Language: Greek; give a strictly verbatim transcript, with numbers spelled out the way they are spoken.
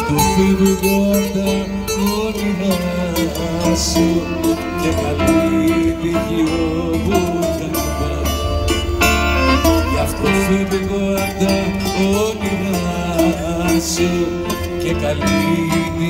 αυτό φεύγω απ' τα όνειρά σου και καλή δυο που κάνεις. Γι' αυτό φεύγω απ' τα όνειρά σου και καλή